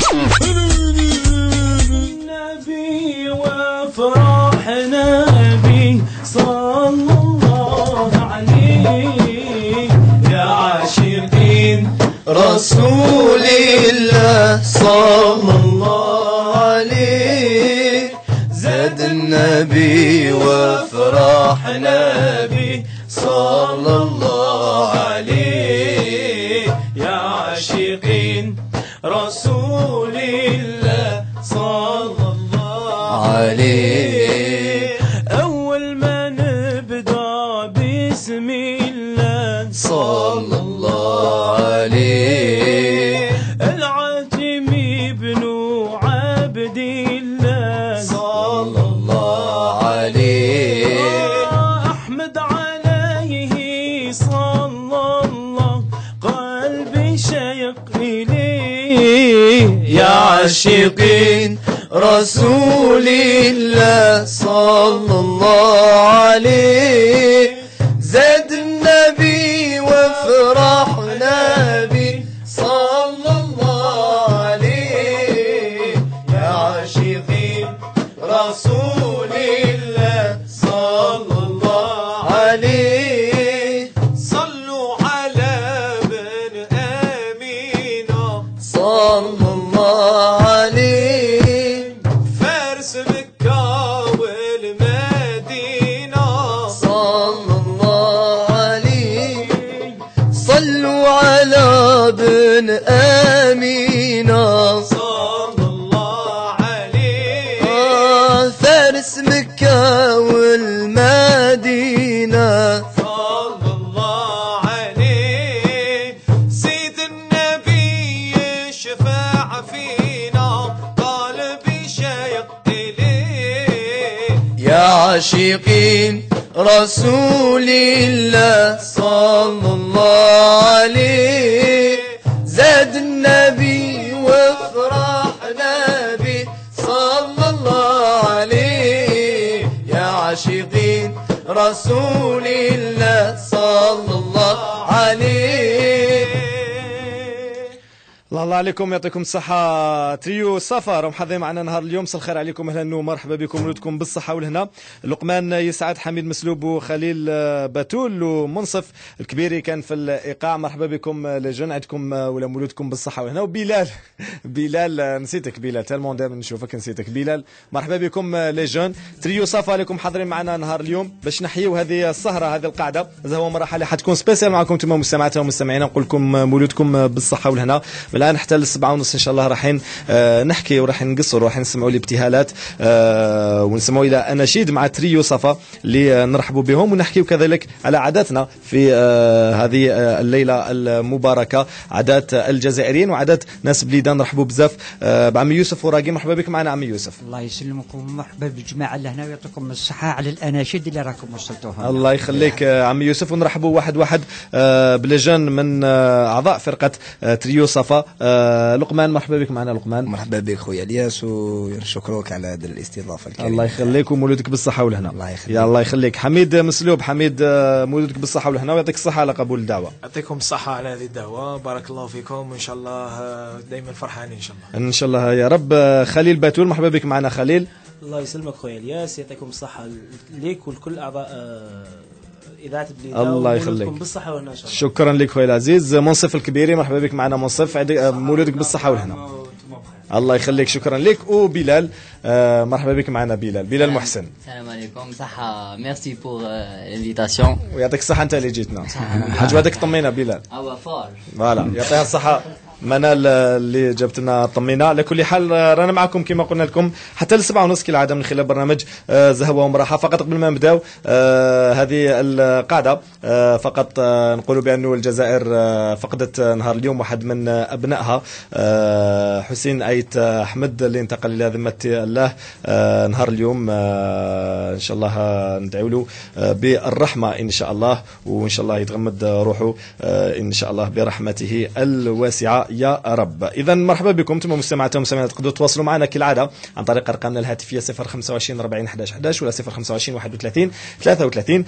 النبي وفرحنا به صلى الله عليه يا عاشقين رسول الله صلى الله عليه زاد النبي وفرحنا به صلى الله عليه يا عاشقين رسول الله صلى الله عليه أول ما نبدأ بسم الله صلى الله عليه العاتمي بن عبد الله صلى الله عليه أحمد عليه صلى الله قلبي شيق إليه يا عاشقين رسول الله صلى الله عليه زاد النبي وفرحنا به صلى الله عليه يا عاشقين رسول الله صلى الله عليه صلوا على ابن آمينة صلى الله عليه فارس مكة والمدينة صلى الله عليه صلوا على ابن آمينة صلى الله عليه فارس مكة والمدينة صلى الله عليه سيد النبي يشفع فينا قلبي شيق إليه يا عاشقين رسول الله صلى الله عليه زاد النبي وفرحنا به صلى الله عليه يا عاشقين رسول الله صلى الله عليه. الله عليكم يعطيكم الصحة. تريو صفا راهم حاضرين معنا نهار اليوم. مساء الخير عليكم، اهلا ومرحبا بكم، ولدكم بالصحة والهنا. لقمان يسعد، حميد مسلوب، وخليل باتول، ومنصف الكبيري كان في الإيقاع. مرحبا بكم لجن، عندكم ولا مولودكم بالصحة والهنا. وبلال بلال نسيتك، بلال تالمون دائما نشوفك نسيتك بلال. مرحبا بكم لجن. تريو صفا لكم حاضرين معنا نهار اليوم باش نحيوا هذه السهرة، هذه القاعدة. زهوة مرحلة حتكون سبيسيال معكم انتم مستمعاتنا ومستمعينا. نقول لكم مولودكم بالصحة والهنا. الآن حتى للسبعة ونص إن شاء الله رايحين نحكي وراح نقصر وراح نسمعوا الابتهالات ونسمعوا إلى أناشيد مع تريو صفا اللي نرحبوا بهم، ونحكي كذلك على عاداتنا في هذه الليلة المباركة، عادات الجزائريين وعادات ناس بليدان. نرحبوا بزاف بعمي يوسف وراقي. مرحبا بك معنا عمي يوسف. الله يسلمكم، مرحبا بالجماعة اللي هنا ويعطيكم الصحة على الأناشيد اللي راكم وصلتوها. الله يخليك عمي يوسف. ونرحبوا واحد واحد بلجان من أعضاء فرقة تريو صفا. لقمان مرحبا بك معنا. لقمان مرحبا بك خويا الياس، ونشكرك على هذه الاستضافه الكريمه. الله يخليك ومولودك بالصحه والهنا. الله يخليك. يا الله يخليك. حميد مسلوب، حميد مولودك بالصحه والهنا ويعطيك الصحه على قبول الدعوه. يعطيكم الصحه على هذه الدعوه، بارك الله فيكم، وان شاء الله دائما فرحانين ان شاء الله. ان شاء الله يا رب. خليل باتول مرحبا بك معنا. خليل الله يسلمك خويا الياس، يعطيكم الصحه ليك ولكل اعضاء إذاعة بليدة. الله يخليك بالصحة والهنا. شكرا لك خويا العزيز. منصف الكبيري مرحبا بك معنا. منصف مولودك بالصحة والهنا. الله يخليك، شكرا لك. وبلال مرحبا بك معنا. بلال محسن. السلام عليكم، صحة، ميرسي بور الانفيتاسيون. ويعطيك الصحة انت اللي جيتنا. عجبتك طمينا بلال. فوالا يعطيها الصحة منال اللي جابت لنا طمينا. على كل حال رانا معكم كما قلنا لكم حتى للسبعة ونص كالعاده من خلال برنامج زهوة ومراحة. فقط قبل ما نبداو هذه القاعده فقط نقولوا بأنه الجزائر فقدت نهار اليوم واحد من ابنائها، حسين ايت احمد، اللي انتقل الى ذمه الله نهار اليوم. ان شاء الله ندعو له بالرحمه ان شاء الله، وان شاء الله يتغمد روحه ان شاء الله برحمته الواسعه يا رب. إذا مرحبا بكم انتم مستمعاتنا ومستمعينا. تقدروا تواصلوا معنا كالعادة عن طريق أرقامنا الهاتفية 025 40 11 11 ولا 025 31 33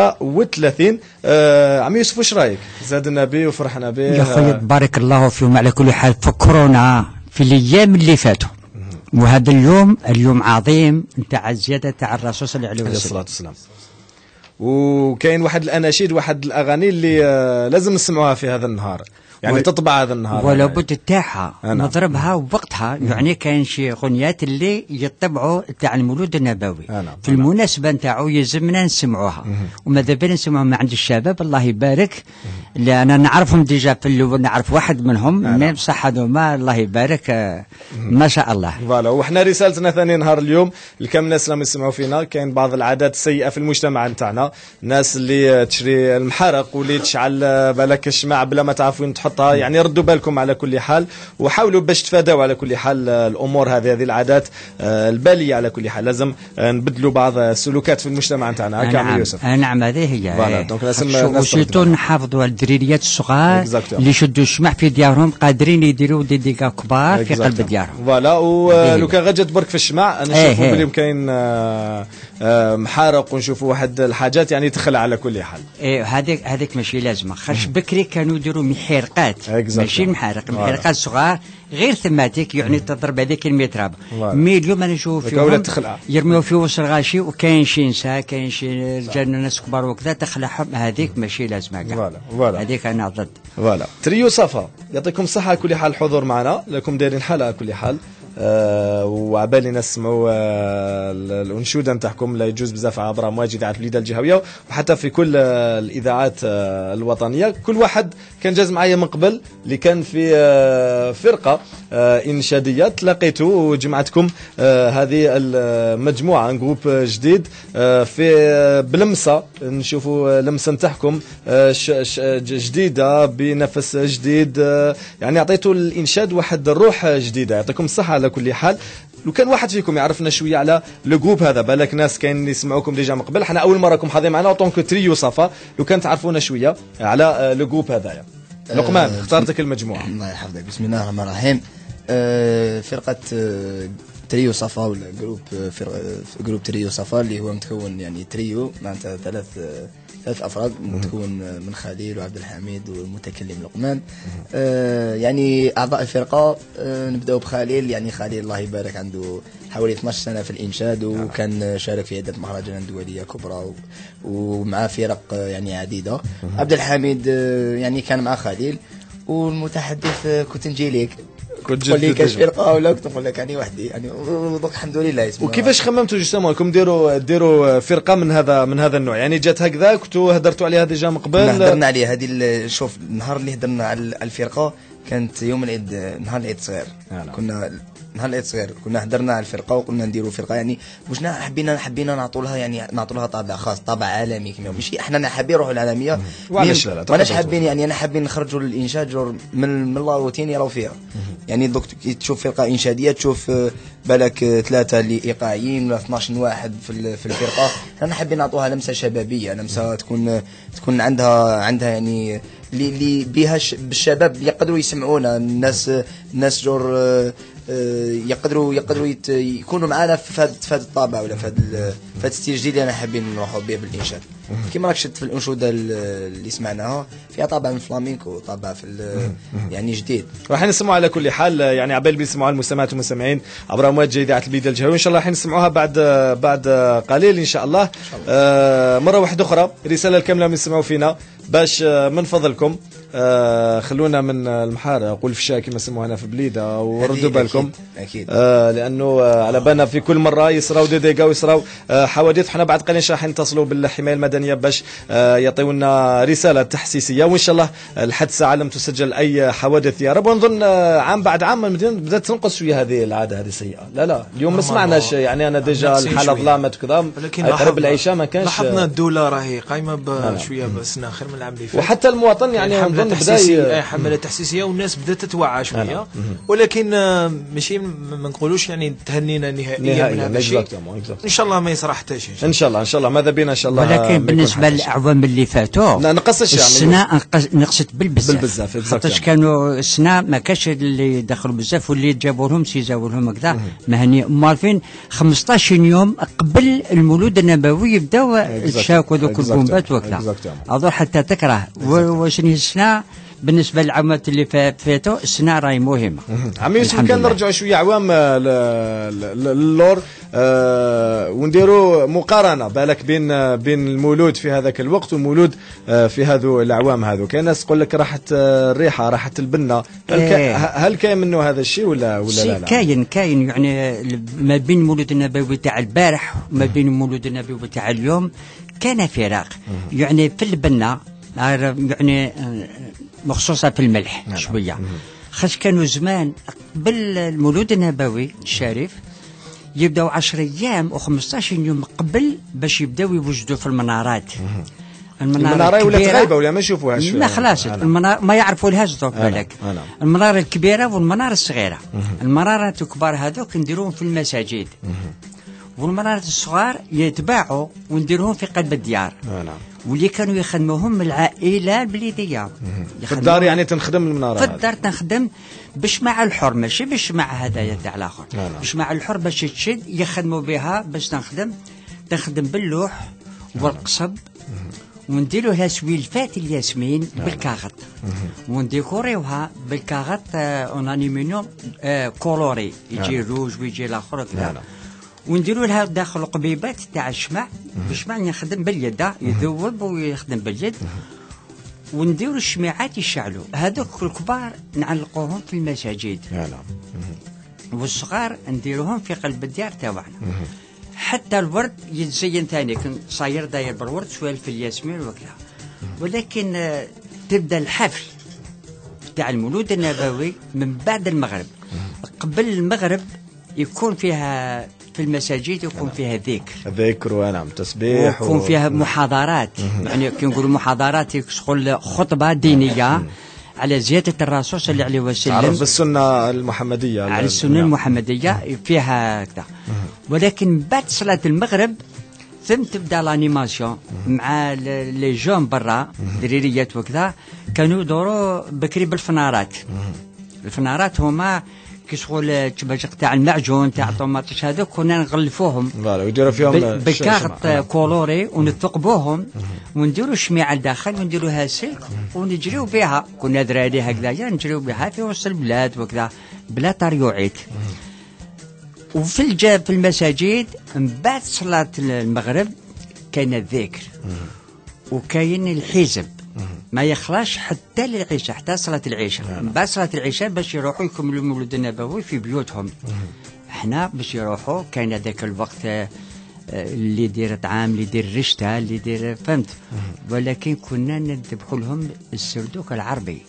33. عمي يوسف واش رايك؟ زاد النبي وفرحنا به يا خويا بارك الله فيهم. على كل حال في الايام اللي فاتوا. وهذا اليوم عظيم نتاع الزياده تاع الرسول صلى الله عليه الصلاه والسلام. وكاين واحد الاناشيد واحد الاغاني اللي لازم نسمعوها في هذا النهار، يعني تطبع هذا النهار ولا بد تاعها نضربها وقتها. يعني كاين شي غنيات اللي يطبعوا تاع المولود النبوي في المناسبه نتاعو يلزمنا نسمعوها. وماذا بينا نسمعوها مع عند الشباب الله يبارك، لان نعرفهم ديجا في الاول، نعرف واحد منهم ميم صح هذوما الله يبارك ما شاء الله. فوالا. وحنا رسالتنا ثاني نهار اليوم لكم الناس اللي يسمعوا فينا، كاين بعض العادات السيئه في المجتمع نتاعنا، الناس اللي تشري المحرق واللي تشعل بالك الشمع بلا ما تعرف وين تحطها، يعني ردوا بالكم على كل حال وحاولوا باش تفادوا على كل حال الامور هذه العادات الباليه. على كل حال لازم نبدلوا بعض السلوكات في المجتمع نتاعنا. كامل يوسف. نعم هذه هي. فوالا. دونك لازم وسيتو نحافظوا على الدريريات الصغار اللي يشدوا الشمع في ديارهم، قادرين يديروا دي ديكا كبار في قلب ديارهم. فوالا. ولو كان غادي تبرك في الشمع نشوفوا بلي كاين محارق ونشوفوا واحد الحاجات يعني تخلع على كل حال. هذيك ماشي لازمه. خاش بكري كانوا يديروا محرقات ماشي محرقات صغار غير ثماتيك، يعني تضرب هذيك المتراب. مي اليوم انا نشوف فيهم يرميو في وسط الغاشي، وكاين شي نساء كاين شي رجال ناس كبار وكذا تخلعهم. هذيك ماشي لازمه كاع. هذيك انا ضد. فوالا. تريو صفا يعطيكم الصحه على كل حال الحضور معنا، لكم دايرين حلقه على كل حال. وعبالي نسمعوا الانشوده نتاعكم لا يجوز بزاف عبر امواج اذاعه البليده الجهويه وحتى في كل الاذاعات الوطنيه. كل واحد كان جاز معايا من قبل اللي كان في فرقه انشاديه، تلاقيته وجمعتكم هذه المجموعه جروب جديد في بلمسه، نشوفوا لمسه نتاعكم جديده بنفس جديد، يعني اعطيتوا الانشاد واحد الروح جديده. يعطيكم الصحه على كل حال. لو كان واحد فيكم يعرفنا شويه على لو جروب هذا، بالك ناس كاين يسمعوكم ديجا من قبل، حنا اول مره راكم حاضرين معنا طونك تريو صفا، لو كان تعرفونا شويه على لو جروب هذايا. لقمان اختارتك المجموعه. الله يحفظك. بسم الله الرحمن الرحيم. فرقه تريو صفا ولا جروب تريو صفا اللي هو متكون يعني تريو معناتها ثلاث افراد، متكون من خليل وعبد الحميد والمتكلم لقمان. يعني اعضاء الفرقه نبداو بخليل. يعني خليل الله يبارك عنده حوالي 12 سنه في الانشاد، وكان شارك في عده مهرجانات دوليه كبرى ومع فرق يعني عديده. عبد الحميد يعني كان مع خليل، والمتحدث كنت نجي ليك تقول لي كاش فرقه ولا كنت نقول لك يعني وحدي يعني. ودوك الحمد لله. وكيفاش خممتوا جوستومون انكم ديروا فرقه من هذا النوع؟ يعني جات هكذا كنتوا هدرتوا عليها ديجا من قبل؟ هدرنا عليها هذه. شوف النهار اللي هدرنا على الفرقه كانت يوم العيد، نهار العيد صغير. كنا نهار العيد صغير كنا هدرنا على الفرقه وقلنا نديروا فرقه، يعني واش حبينا نعطوا لها يعني نعطوا لها طابع خاص، طابع عالمي كما ماشي احنا حابين نروحوا العالميه. وعلاش لا؟ ماناش حابين يعني انا حابين نخرجوا الانشاد من الروتين يراو فيها. يعني دوك تشوف فرقه انشاديه تشوف بالك 3 اللي ايقاعيين ولا 12 واحد في الفرقه. احنا حابين نعطوها لمسه شبابيه، لمسه تكون عندها يعني اللي بها بالشباب يقدروا يسمعونا. الناس جور يقدروا يكونوا معنا في هذا الطابع ولا في هذا الستيل الجديد اللي انا حابين نروحوا به بالانشاد. كما راك شفت في الانشوده اللي سمعناها فيها طابع من فلامينكو، طابع في يعني جديد. راح نسمعوا على كل حال، يعني عبال بيسمعوا المستمعات والمستمعين عبر امواج اذاعه البليده الجهويه. ان شاء الله راح نسمعوها بعد قليل ان شاء الله. مره واحده اخرى رساله الكامله من يسمعوا فينا باش من فضلكم خلونا من المحارق والفشاء كما سموها هنا في بليده، وردوا بالكم اكيد لانه على بالنا في كل مره يصراو ديغا ويصراو حوادث. حنا بعد قليل راح نتصلوا بالحمايه المدنيه باش يعطيونا رساله تحسيسيه، وان شاء الله لحد ساعه لم تسجل اي حوادث يا رب. ونظن عام بعد عام المدينه بدات تنقص شويه هذه العاده هذه سيئه. لا اليوم ما سمعناش، يعني انا ديجا الحاله ظلامت كذا قرب العشاء ما كانش. لاحظنا الدوله راهي قايمه بشويه بسنه خير من العام اللي فات، وحتى المواطن يعني نظن بدا حمله تحسيسيه والناس بدات تتوعى شويه. ولكن ماشي ما نقولوش يعني تهنينا نهائيا من هذا الشيء. ان شاء الله ما يصرى حتى شيء. ان شاء الله ماذا بينا ان شاء الله. ولكن بالنسبه للاعوام اللي فاتوا نقصش السنه نقصت بالبزاف خاطرش كانوا السنه ما كاش اللي دخلوا بزاف واللي جابوا لهم سيزاو لهم هكذا مهني. عارفين 15 يوم قبل المولود النبوي يبداو الشاك وذوك البومبات وكذا، هذول حتى تكره. وشني السنه بالنسبه للعوامات اللي فاتوا السنه راهي مهمه. عمي يوسف كان نرجعوا شويه عوام للور ونديروا مقارنه بالك بين المولود في هذاك الوقت والمولود في هذو الاعوام هذو. كاين ناس تقول لك راحت الريحه راحت البنه، هل كاين منه هذا الشيء ولا لا؟ كاين يعني ما بين المولود النبوي تاع البارح وما بين المولود النبوي تاع اليوم كان فراق. يعني في البنه يعني مخصوصه في الملح شويه، خاش كانوا زمان قبل المولود النبوي الشريف يبداو 10 ايام و15 يوم قبل باش يبداو يوجدوا في المنارات. المناره ولات غايبه ولا ما يشوفوهاش؟ لا خلاص المناره ما يعرفوا لهاش دوك بالك. المناره الكبيره والمناره الصغيره. المنارات الكبار هذوك نديروهم في المساجد، والمنارات الصغار يتباعوا ونديروهم في قلب الديار. واللي كانوا يخدموهم العائله البليديه في الدار، يعني تنخدم المناره في الدار تنخدم باش مع الحر، ماشي باش مع هدايا تاع الاخر، باش مع الحر باش تشد يخدموا بها باش تنخدم باللوح والقصب، ونديروا لها سويلفات الياسمين بالكاغط، ونديكوريوها بالكاغط اون الومنيوم كولوري، يجي روج ويجي الاخر كذا، ونديروا لها داخل القبيبات تاع الشمع باش ما يخدم باليد، يذوب ويخدم باليد، ونديروا الشميعات يشعلوا. هذوك الكبار نعلقوهم في المساجد، والصغار نديروهم في قلب الديار تاعنا. حتى الورد يتزين ثاني، كان صاير داير بالورد شويه في الياسمين وكذا. ولكن تبدا الحفل تاع المولود النبوي من بعد المغرب. قبل المغرب يكون فيها في المساجد يكون فيها ذكر ونعم تسبيح، ويكون فيها محاضرات. يعني كي نقولوا محاضرات يشغل خطبه دينيه على زياده الرسول صلى الله عليه وسلم، تعرف بالسنه المحمديه، على السنه المحمديه فيها كذا. ولكن بعد صلاه المغرب ثم تبدا الانيماسيون مع لي جون برا دريريات وكذا. كانوا يدوروا بكري بالفنارات. الفنارات هما كيشغل تباجق تاع المعجون تاع الطوماطيش هذوك كنا نغلفوهم ويديروا فيهم بالكارت كولوري ونثقبوهم ونديروا شميعه لداخل ونديروها سلك ونجريو بها. كنا دراري هكذايا نجريو بها في وسط البلاد وكذا بلا طريوعيت. وفي في المساجد من بعد صلاة المغرب كاين الذكر وكاين الحزب ما يخلاش حتى للعشاء، حتى صلاة العشاء. بعد صلاة العشاء باش يروحوا يكملوا المولد النبوي في بيوتهم. احنا باش يروحوا كاين هذاك الوقت اللي يدير طعام اللي يدير رشته اللي يدير فهمت. ولكن كنا نذبحوا لهم السردوك العربي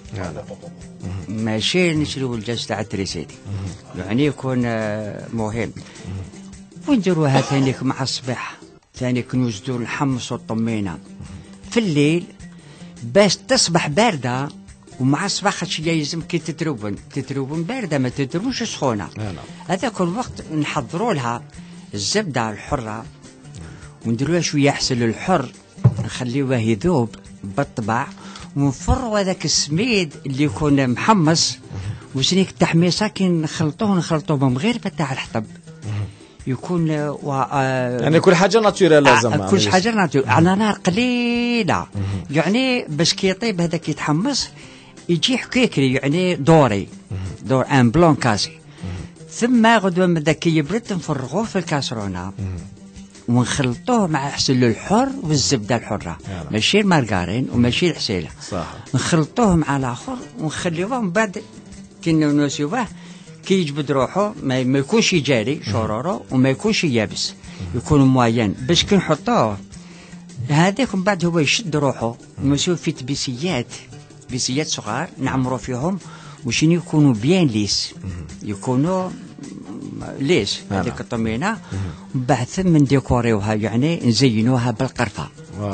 ماشي نشريو الجاج تاع التريسيدي. يعني يكون مهم. ونديروها ثاني مع الصباح ثاني كنوجدوا الحمص والطمينه في الليل باش تصبح بارده. ومع الصباح خاطش يلزم كي تتروبن بارده ما تتروبش سخونه. هذاك الوقت نحضروا لها الزبده الحره ونديروها شويه حسل الحر نخليوه يذوب بالطبع ونفروا هذاك السميد اللي يكون محمص وسنيك التحميصه كي نخلطوه من غير تاع الحطب يكون يعني كل حاجه ناتوريل لازم كل حاجه ناتوريل على نار قليله. يعني باش كي يطيب هذاك يتحمص يجي حكيكري يعني دور ان بلون كاسي. ثم غدوه من ذاك يبرد نفرغوه في الكاسرونه ونخلطوه مع حسل الحر والزبده الحره ماشي المارغرين وماشي الحسيله صح. نخلطوه مع الاخر ونخليوه من بعد كي نوسيوه كي يجبد روحه ما يكونش جاري شورورو وما يكونش يابس يكون موين باش كي نحطوه هذاك من بعد هو يشد روحه نوسيوه في بيسيات صغار نعمروا فيهم وشين يكونوا بيان ليس يكونوا ليش هذيك الطمينه بعد ثم نديكوريوها يعني نزينوها بالقرفه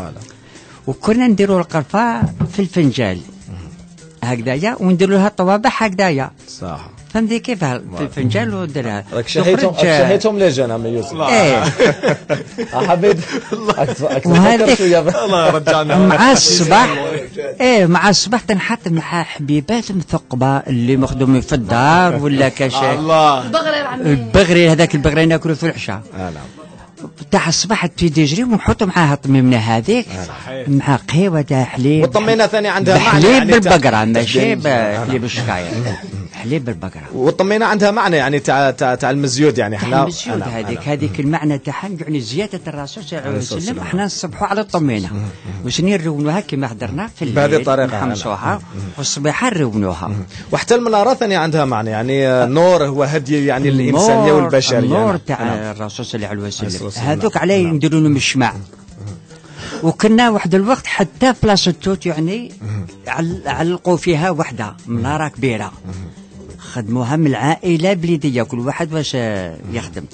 وكنا نديروا القرفه في الفنجال هكذايا ونديروا لها طوابع هكذايا صح. فهمتي كيف في الفنجال وديرها راك شهيتهم لي جون عمي يوسف. حبيت اكثر شويه الله رجعنا مع الصباح. مع الصباح تنحط مع حبيبات مثقبه اللي مخدومين في الدار ولا كاش الله البغري هذاك البغري ناكلوا في العشاء تاع الصباح تجري ونحطوا معاها طميمنا هذيك مع قهوه تاع حليب. والطمينه ثاني عندها معنى حليب يعني بالبقره ماشي حليب الشكايه، حليب بالبقره. والطمينه عندها معنى يعني تاع المزيود يعني احنا المزيود هذيك المعنى تاعها يعني زياده الرسول صلى الله عليه وسلم. احنا نصبحوا على الطمينه وسنين نرونوها كما حضرنا في الليل بهذه الطريقه نحمصوها والصباح نرونوها. وحتى المناره ثاني عندها معنى يعني النور هو هدي يعني الانسانيه والبشريه. النور تاع الرسول صلى الله عليه وسلم هذوك عليه نديروا لهم الشمع. وكنا واحد الوقت حتى بلاصه توت يعني علقوا فيها وحده مناره كبيره خدموها من العائله بليديه كل واحد واش يخدم.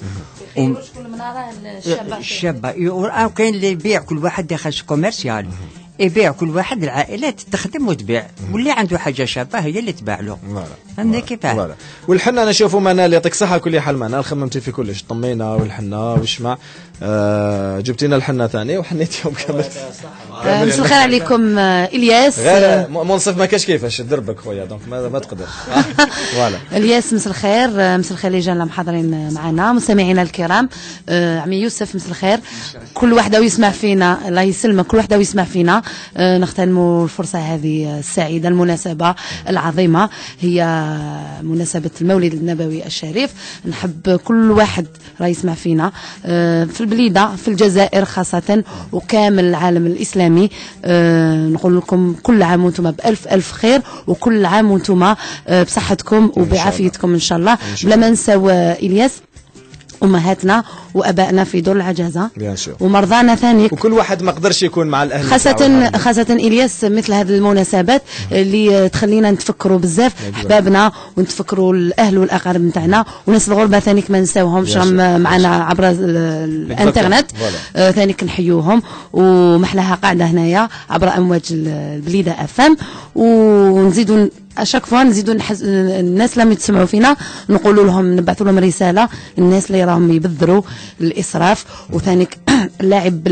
الشابه وكاين اللي يبيع كل واحد داخل كوميرسيال يبيع كل واحد العائلات تخدم وتبيع واللي عنده حاجه شابه هي اللي تباع له. فهمتني كيفاه؟ والحنه انا نشوفوا منال يعطيك صحه كل حال منال خممتي في كلش طمينا والحنه والشمع. جبتي لنا الحنه ثاني وحنيتيهم كامل. مساء الخير عليكم الياس. غير منصف ما كاش كيفاش دربك خويا دونك ما تقدر. فوالا الياس مساء الخير. مساء الخير لجان المحاضرين معنا مستمعينا الكرام. عمي يوسف مساء الخير. كل واحده ويسمع فينا الله يسلمك كل واحده ويسمع فينا. نغتنموا الفرصه هذه السعيده المناسبه العظيمه هي مناسبه المولد النبوي الشريف. نحب كل واحد راه يسمع فينا في البليده في الجزائر خاصه وكامل العالم الاسلامي. نقول لكم كل عام وانتم بألف ألف خير وكل عام وانتم بصحتكم وبعافيتكم ان شاء الله. بلا ما نساو الياس امهاتنا وابائنا في دور العجزه ومرضانا ثاني وكل واحد ما قدرش يكون مع الاهل خاصه الياس مثل هذه المناسبات اللي تخلينا نتفكروا بزاف احبابنا ونتفكروا الاهل والاقارب نتاعنا وناس الغربه ثاني ما نساوهمش معنا عبر الانترنت ثاني نحيوهم ومحلاها قاعده هنايا عبر امواج البليده افام ونزيدوا اشاك فوا نزيدوا الناس لم يتسمعوا فينا نقولوا لهم نبعثوا لهم رساله الناس اللي راهم يبذروا الاسراف وثاني اللاعب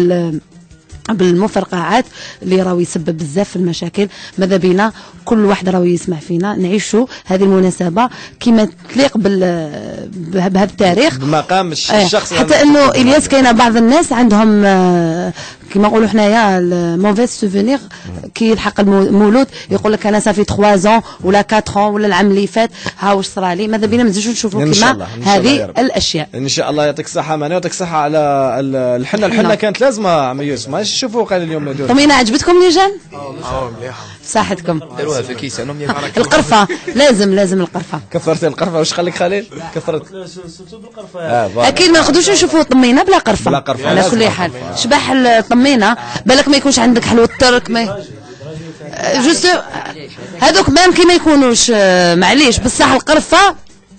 بالمفرقعات اللي راهو يسبب بزاف في المشاكل. ماذا بينا كل واحد راهو يسمع فينا نعيشوا هذه المناسبه كما تليق بهذا التاريخ بمقام الشخص. حتى انه الياس كاين بعض الناس عندهم كما نقولوا حنايا الموفيز سوفينير كي يلحق المولود يقول لك انا صافي 3 ans ولا 4 ans ولا العام اللي فات ها واش صرا لي. ماذا بينا ما نزيدوش نشوفوا كما هذه الاشياء. ان شاء الله يعطيك الصحه ماني يعطيك الصحه على الحنه كانت لازمه عمي يوسف. ما شوفوا قال اليوم طمينه عجبتكم لجان؟ مليحه صحتكم داروها في كيس انا القرفه لازم القرفه. كثرت القرفه واش خليك خليل كثرت بالقرفه اكيد ما نقدروش نشوفوا طمينه بلا قرفه على كل حال. شبح الطمينه بالك ما يكونش عندك حلوه الترك ما جوست هذوك مام كي ما يكونوش معليش بصح القرفه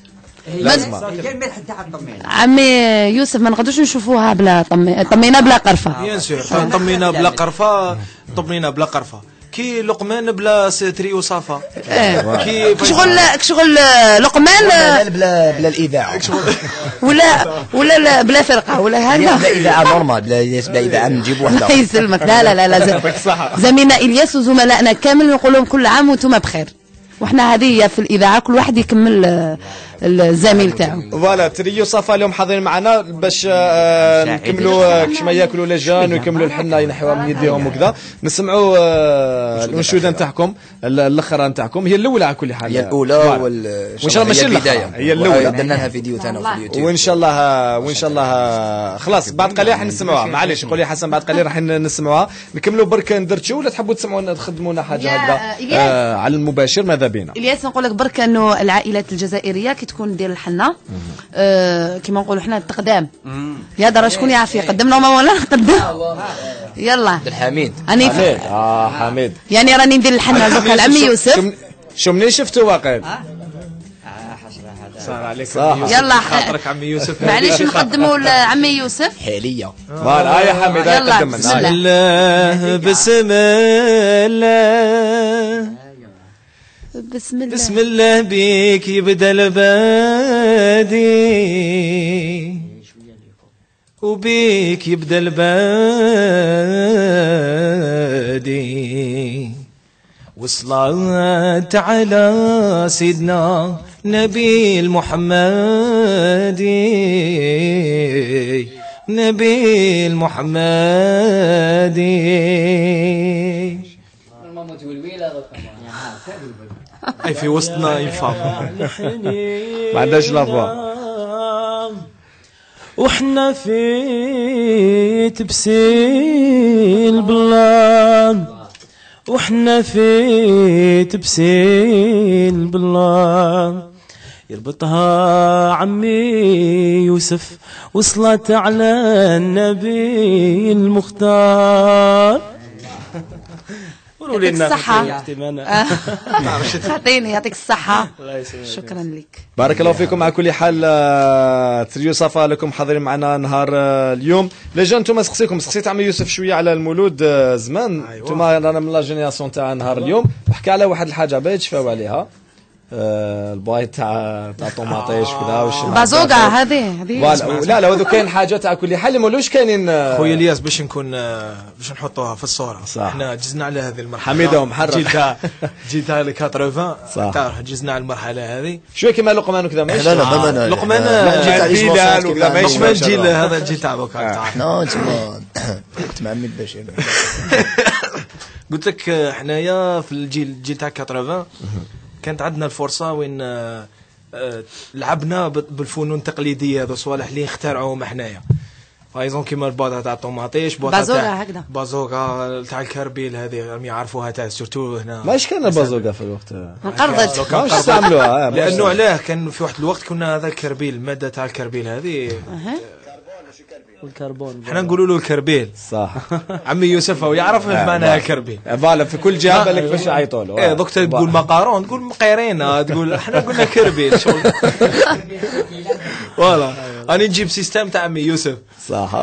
عمي يوسف ما نقدروش نشوفوها بلا طمينه بلا قرفه. بيان سور طمينه بلا قرفه كي لقمان بلا تريو صافا. كي شغل لقمان بلا الاذاعه ولا بلا فرقه ولا هذا بلا اذاعه نورمال بلا اذاعه نجيب وحده. الله يسلمك. لا زميلنا الياس وزملائنا كامل نقول لهم كل عام وانتم بخير. وحنا هذه في الاذاعه كل واحد يكمل الزميل تاعو. فوالا تريو صفا اليوم حاضرين معنا باش نكملوا كش ما ياكلوا لجان ويكملوا الحنه ينحيوها من يديهم وكذا. نسمعوا الانشوده نتاعكم الاخرى نتاعكم هي الاولى على كل حال. هي الاولى وان شاء الله ماشي البدايه هي الاولى درنا لها فيديو تاعنا في اليوتيوب وان شاء الله خلاص بعد قليل راح نسمعوها. معليش قول لي حسن بعد قليل راح نسمعوها. نكملوا برك ندرتشوا ولا تحبوا تسمعونا تخدمونا حاجه هكذا على المباشر ماذا بينا. الياس نقول لك برك انه العائلات الجزائريه كي تكون دير الحنه كيما نقولوا حنا التقدام يا دار شكون يعرف يقدم لهم ولا نقدم يلا الحميد اني حميد يعني راني ندير الحنه دوكا لعمي يوسف. شو منين شفتوا واقيلا صار عليك يلا خاطرك عمي يوسف معليش نقدموا لعمي يوسف حاليا. فوالا يا حميد قدم بسم الله بسم الله بيك يبدا البادي وبيك يبدا البادي والصلاة على سيدنا نبي المحمدي نبي المحمدي. اي في وسطنا ينفهم ما عندهاش لافوا. وحنا في تبسيل بالله، وحنا في تبسيل بالله، يربطها عمي يوسف وصلت على النبي المختار. يعطيك الصحة. يعطيك الصحة. شكرا لك. بارك الله فيكم. على كل حال تريو صفا لكم حاضرين معنا نهار اليوم. لجا انتم سقسيت عمي يوسف شويه على المولود زمان. انتم رانا من لا جينيراسيون تاع نهار اليوم، وحكى على واحد الحاجه باغي تشفاو عليها. الباي تاع طوماطيش كذا وش بازوكا هذه لا هذو كاين حاجه تاع كل حال مولوش كاينين. خويا الياس باش نكون باش نحطوها في الصوره صح. احنا جزنا على هذه المرحله حميده ومحرر جيتها ل 80 تعرف جزنا على المرحله هذه شويه كيما لقمان وكذا. ماشي لا ما لقمان بلال وكذا ماشي ما الجيل هذا الجيل تاع دوكا احنا كنت مع عمي البشير. قلت لك حنايا في الجيل تاع 80 كانت عندنا الفرصه وين لعبنا بالفنون التقليديه هذو صوالح اللي نخترعوهم حنايا. فايزون كيما الباطا تاع الطوماطيش، بازوكا هكذا، بازوكا تاع الكربيل هذه راهم يعرفوها تاع سورتو هنا. ماش كان البازوكا في الوقت نقرضج ماش استعملوها لانه علاه كان في واحد الوقت كنا هذا الكربيل الماده تاع الكربيل هذه والكربون احنا نقولوا له الكربيل صح. عمي يوسف هو يعرف معناها الكربيل فوالا في كل جهه بالك باش يعيطوا له. ايه دوك تقول مقارون تقول مقيرين تقول احنا قلنا كربيل شغل. فوالا راني نجيب سيستم تاع عمي يوسف صح.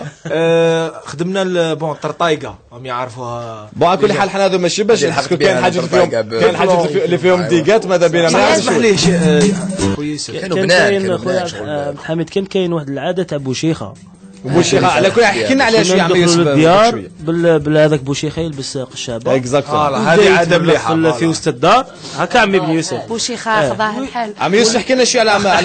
خدمنا بون طرطايقه هم يعرفوها. بون على كل حال حنا هذو ماشي باش كاين حاجه فيهم كاين حاجه اللي فيهم ديقات ماذا بينا ما اسمح لي خويا يوسف كاين خويا حميد كاين واحد العاده تاع بوشيخه. بوشيخه على كل حكي لنا عليها شويه عمي يوسف الديار بهذاك بوشيخه يلبس قشابه اكزاكتومون. هذه عاده مليحه في وسط الدار هكا عمي بن يوسف بوشيخه خذاها الحال. عمي يوسف حكينا شويه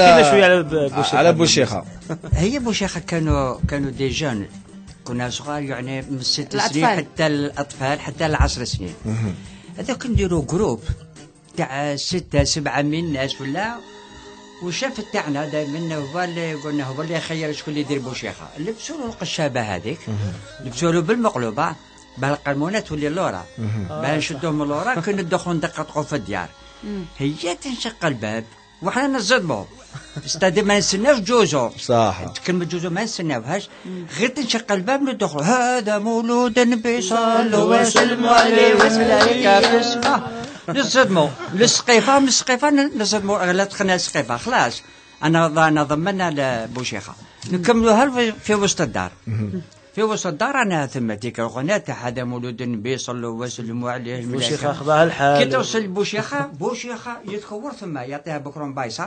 على بوشيخه. هي بوشيخه كانوا دي جون، كنا صغار يعني من 6 سنين حتى الاطفال حتى ل 10 سنين. هذوك نديروا جروب تاع 6 7 من الناس ولا وشاف تاعنا دائما هو اللي قلنا هو اللي يخير شكون اللي يدير بوشيخه. لبسوا له القشابه هذيك، لبسوا له بالمقلوبه بالقرمونه تولي لورا باه نشدوه من لورا. كنا ندخلوا ندققوا في الديار، هي تنشق الباب وحنا نصدموا استاذ ما نستناوش جوزو صح. كلمة جوزو ما نستناوهاش، غير تنشق الباب ندخلوا هذا مولود النبي صلوا وسلموا عليه والملائكة في السماء. نصدموا للسقيفة من السقيفة نصدموا لا دخلنا السقيفة خلاص. أنا ضمنا لبوشيخة نكملوها في وسط الدار. في وسط الدار أنا ثم تلك القناة تاع هذا مولود النبي صلوا وسلموا عليه الملائكة. بوشيخة خذها الحال. كي توصل بوشيخة يتكور ثم يعطيها بكرون بايصة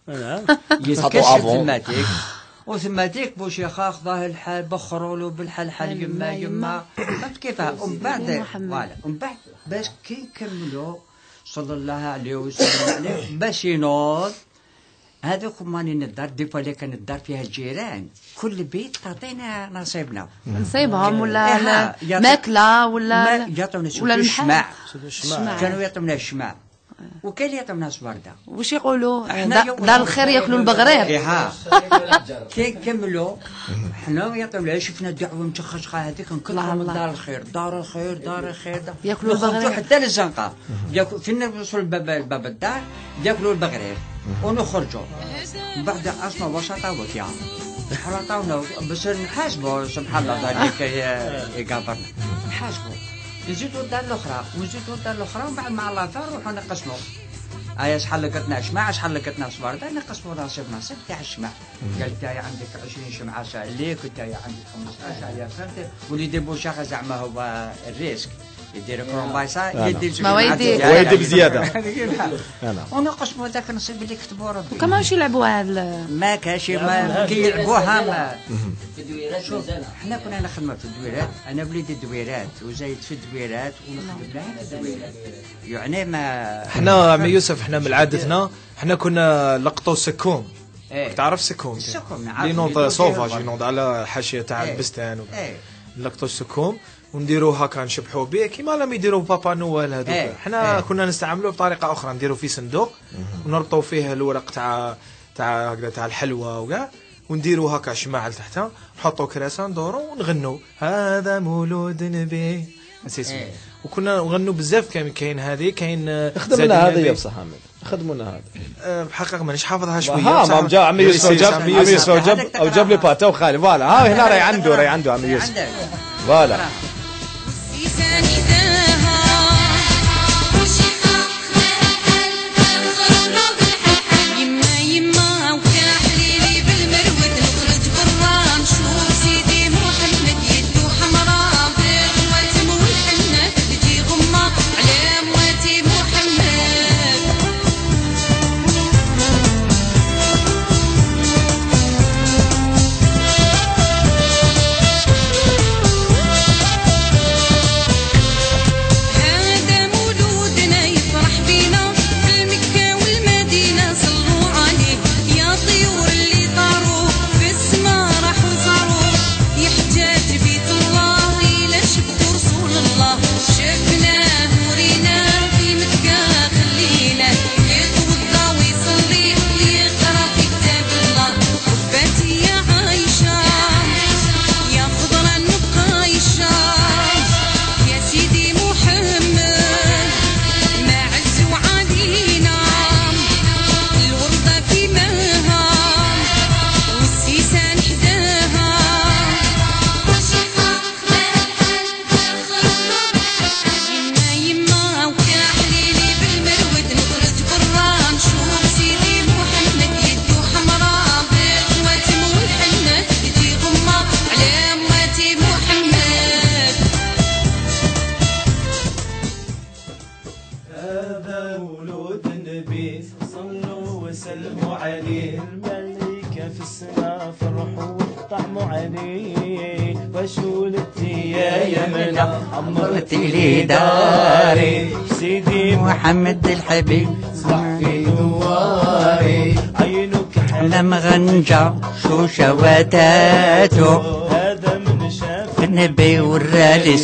يتكسر ثماتيك وثماتيك بوشيخة خذاه الحال بخروا له بالحلحل يما فهمت كيفاه. ومن بعد ومن بعد باش كي نكملوا صلى الله عليه وسلم عليه باش ينوض هذوك ماني الدار ديفا اللي كانت الدار فيها الجيران كل بيت تعطينا نصيبنا نصيبهم ولا ماكله ولا يعطونا ولا الشماع. كانوا يعطونا الشماع وكان يعطونا صبرده. واش يقولوا دار الخير ياكلوا البغرير. كي نكملوا حنا يعطونا شفنا الدعوه متخشخه هذيك نكلها من دار الخير دار الخير دار الخير ياكلوا البغرير حتى للزنقه فينا نوصلوا باب الدار ياكلوا البغرير ونخرجوا بعد اصلا وسطا وكيا حرطونا بس نحاسبوا سبحان الله ذلك يقابرنا نحاسبوا نزيدوا الدار الاخرى ونزيدوا الدار الاخرى ومن بعد مع الله نروحوا نقسموا. شحال لقيتنا شماع شحال لقيتنا صبارده نقسموا نصيب تاع الشماع. قال تاعي عندك 20 شمعه ساليك وتاعي عندك 15 يا فهمت. وليدي بوشاخه زعما هو الريسك يدير كرومبايسا يدي بزياده ونقسموا ذاك النصيب اللي كتبوا ربي. وكما واش يلعبوها ما كاش ما كي يلعبوها ما حنا كنا نخدموا في الدويرات. انا وليدي الدويرات وزايد في الدويرات ونخدم لها الدويرات يعني ما حنا عمي يوسف حنا من عادتنا حنا كنا لقطوا سكوم تعرف سكوم لي نوض سوفاج ينوض على حاشيه تاع البستان نلقطوا السكوم ونديروه هكا نشبحوا به كيما لم يديروا بابا نوال هذوك حنا كنا نستعملوه بطريقه اخرى نديروا فيه صندوق ونربطوا فيه الورق تاع الحلوى وكاع ونديروا هكا شماع لتحتها نحطوا كراسه ندوروا ونغنوا هذا مولود نبي وكنا نغنوا بزاف. كاين هذه كاين خدمنا هذه بصح حامد خدمونا هذه بحقيقه مانيش حافظها شويه ها ما جا عمي يوسف او جاب لي باتا وخالي فوالا ها هنا راي عنده عمي يوسف فوالا عمرتي لي داري سيدي محمد الحبيب صحي نواري عينك حلم غنجة شوشة وتاتو هذا من شاف النبي ورالي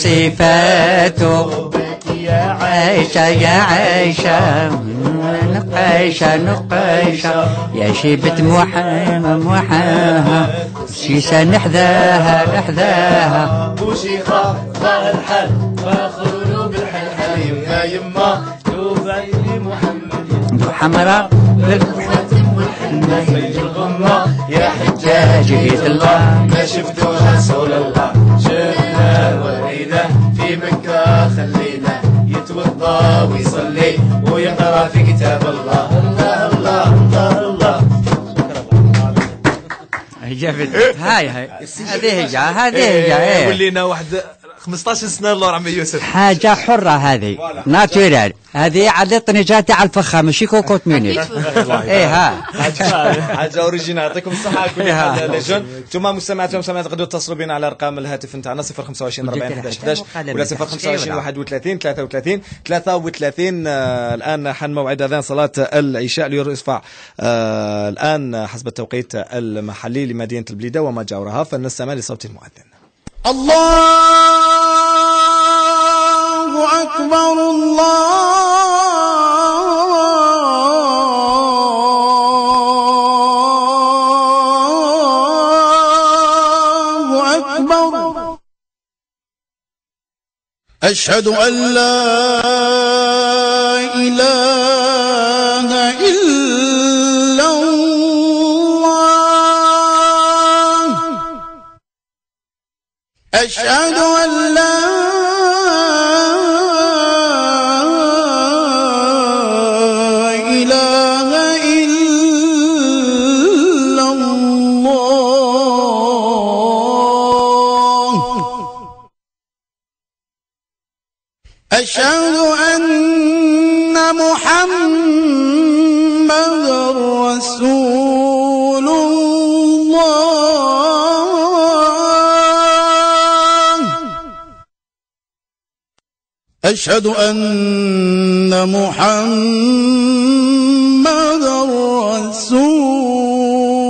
صفاته يا عايشة يا عايشة نقايشة يا شيبة محاها سيسا نحذاها وشيخة ظاهر الحال فاخروا بالحلحال يما دوب عيني محمد حمراء بالخاتم والحنة في الغمة يا حجاج بيت الله ما شفتوا رسول الله شفنا ورينا في مكة خلينا يتوضا ويصلي ويقرا في كتاب الله الله الله الله الله. هاي هذه هي ولينا واحد 15 سنه الله عمي يوسف حاجه حره هذه ناتورال هذه عدتني جاتي على الفخامه ماشي كوكوت مينيت ها حاجه اوريجينال. يعطيكم الصحه كل حاجه ليجون. انتم مستمعاتنا ومستمعات تقدروا تتصلوا بنا على ارقام الهاتف نتاعنا 025 40 11 11 ولا 025 31 33 33. الان حان موعد اذان صلاه العشاء ليرفع الان حسب التوقيت المحلي لمدينه البليده وما جاورها، فلنستمع لصوت المؤذن. الله أكبر الله أكبر أشهد أن لا إله إلا الله أشهد أن لا إله إلا الله أشهد أن محمدًا رسول الله أشهد أن محمدًا رسول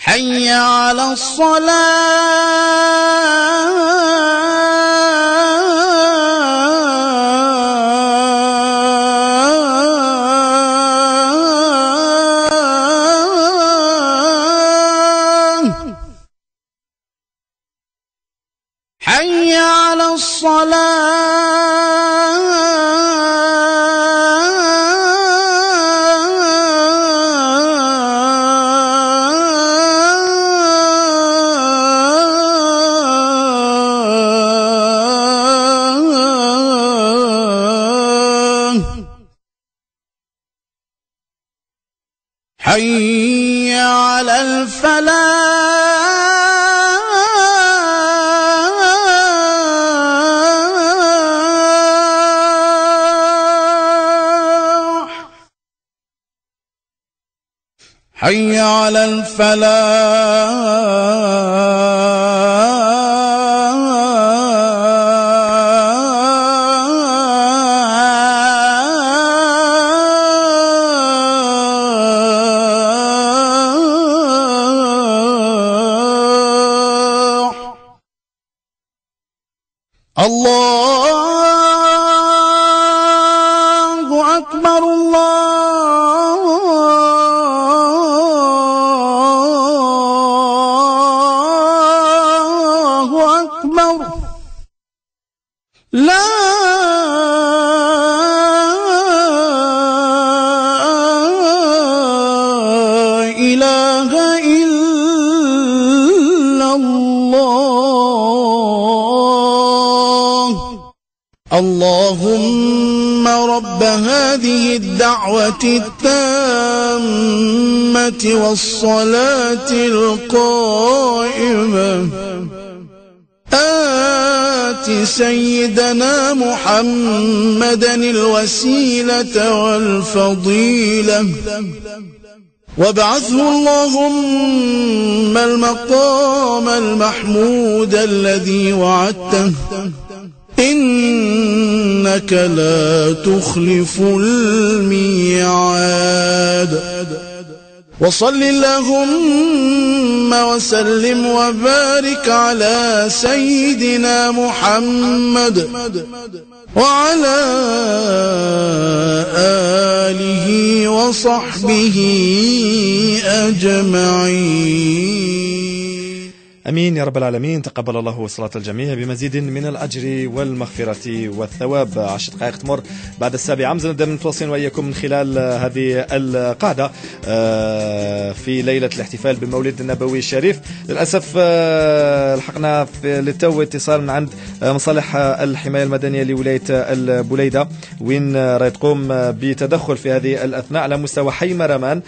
حي على الصلاة حي على الصلاة حي على الفلاح حي على الفلاح الله أكبر الله أكبر لا إله إلا الله اللهم رب هذه الدعوة التامة والصلاة القائمة آت سيدنا محمدا الوسيلة والفضيلة وابعثه اللهم المقام المحمود الذي وعدته إنك لا تخلف الميعاد وصل اللهم وسلم وبارك على سيدنا محمد وعلى آله وصحبه أجمعين امين يا رب العالمين. تقبل الله صلاة الجميع بمزيد من الاجر والمغفرة والثواب. 10 دقائق تمر بعد 7 نبدا متواصلين واياكم من خلال هذه القاعدة في ليلة الاحتفال بمولد النبوي الشريف. للاسف لحقنا للتو اتصال من عند مصالح الحماية المدنية لولاية البليدة وين راهي تقوم بتدخل في هذه الاثناء على مستوى حي مرمان.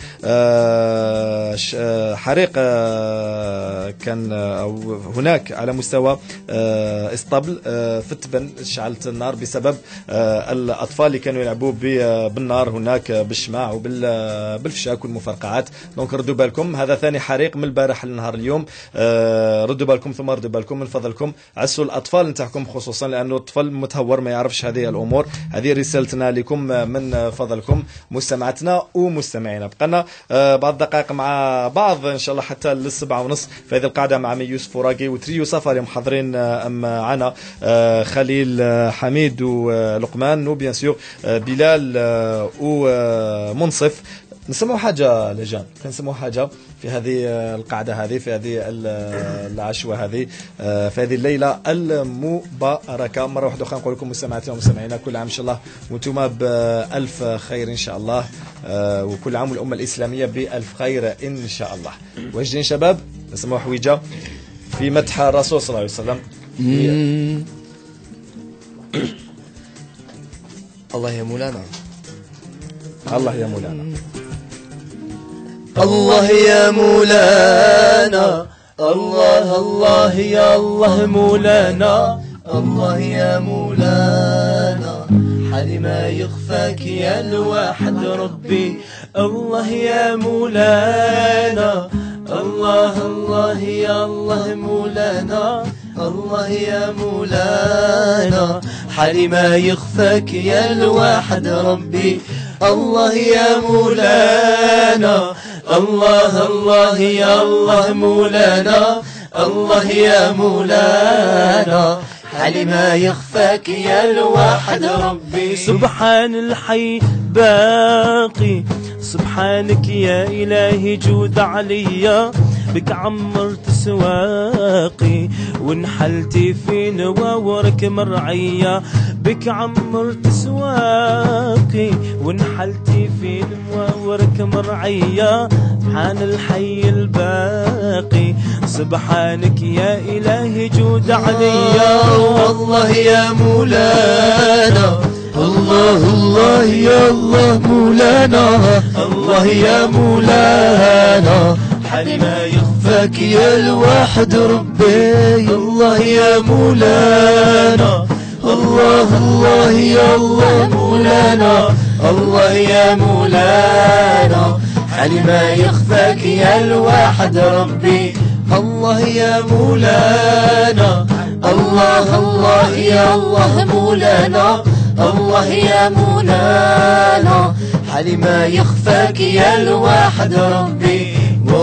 حريق كان أو هناك على مستوى اسطبل في التبن شعلت النار بسبب الأطفال اللي كانوا يلعبوا بالنار هناك بالشماع وبالفشاك والمفرقعات. دونك ردوا بالكم، هذا ثاني حريق من البارح للنهار اليوم. ردوا بالكم ثم ردوا بالكم من فضلكم، عسوا الأطفال نتاعكم خصوصا لأنه الطفل متهور ما يعرفش هذه الأمور. هذه رسالتنا لكم من فضلكم مستمعتنا ومستمعينا. بقنا بعض الدقائق مع بعض إن شاء الله حتى ل7:30 في هذه القاعدة مع يوسف فراقي وتريو سفر محضرين معنا خليل حميد ولقمان وبيان سور بلال ومنصف. نسمعوا حاجة لجان، نسمعوا حاجة في هذه القاعدة هذه، في هذه العشوة هذه، في هذه الليلة المباركة. مرة واحدة أخرى نقول لكم مستمعاتنا ومستمعينا كل عام إن شاء الله وانتم بألف خير إن شاء الله، وكل عام والأمة الإسلامية بألف خير إن شاء الله. واجدين شباب نسمعوا حويجة في مدح الرسول صلى الله عليه وسلم. الله يا مولانا، الله يا مولانا، الله يا مولانا، الله الله يا الله مولانا، الله يا مولانا، حال ما يخفاك يا الواحد ربي. الله يا مولانا، الله الله يا الله مولانا، الله يا مولانا، حال ما يخفاك يا الواحد ربي. الله يا مولانا، الله الله يا الله مولانا، الله يا مولانا، علي ما يخفاك يا الواحد ربي. سبحان الحي باقي، سبحانك يا إلهي جود عليا، بك عمرت سواقي ونحلتي في نواورك مرعية، بك عمرت سواقي ونحلتي في نواورك مرعية. سبحان الحي الباقي، سبحانك يا إلهي جود عليا. الله يا مولانا، الله الله يا الله مولانا، الله يا مولانا، حالي ما يخفاك يا الواحد ربي. الله يا مولانا، الله الله يا الله مولانا، الله يا مولانا، حالي ما يخفاك يا الواحد ربي. الله يا مولانا، الله الله يا الله مولانا، الله يا مولانا، حالي ما يخفاك يا الواحد ربي.